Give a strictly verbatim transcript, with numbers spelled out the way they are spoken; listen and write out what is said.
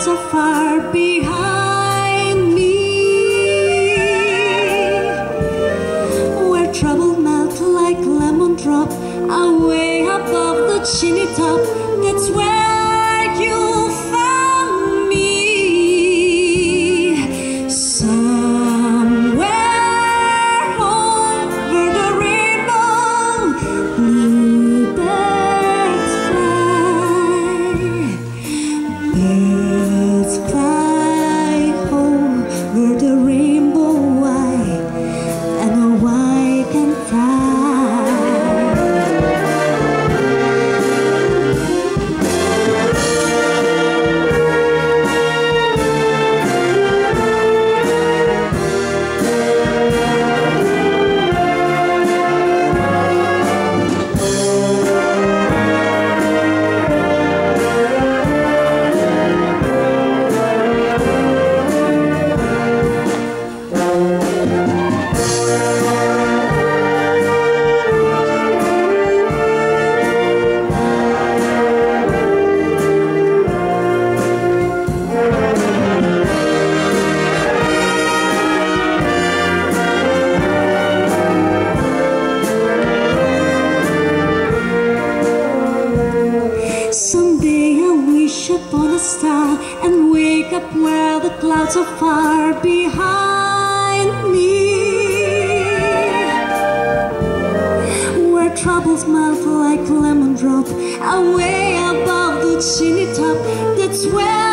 clouds are far behind me, where trouble melt like lemon drop away above the chimney top. That's where you found me, somewhere over the rainbow. Bluebirds fly, birds fly over the rainbow white, and the white can fly. Someday I wish upon a star and wake up where the clouds are far behind me, where troubles melt like lemon drop away above the chimney top. That's where